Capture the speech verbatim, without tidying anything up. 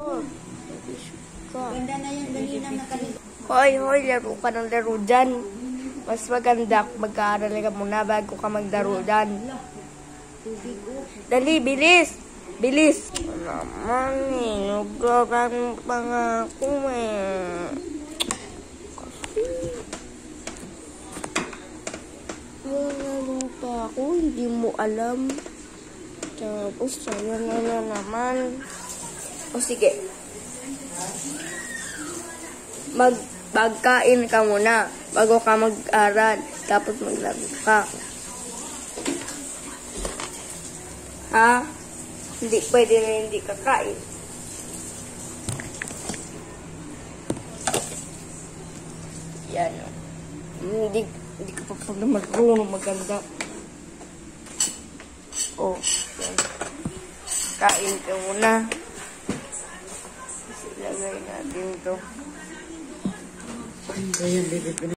Oh. Ganda na yung galinang nakalimutan. Hoy, hoy, laro ka ng laro dyan. Mas maganda kung mag-aaral ka muna bago ka maglaro dyan. Dali, bilis! Bilis! Naman eh, naglaran pa nga ako eh. Kasi, nalaro pa ako, hindi mo alam. Tapos, sa'yo na na naman. O sige. Mag magkain ka muna bago ka mag-aral. Tapos maglaro ka. Ha? Hindi pwede na hindi kakain. Yan o. Hindi, hindi ka pa pala marunong maganda. O. Yan. Kain ka muna. Ilagay natin to. Ayan, baby.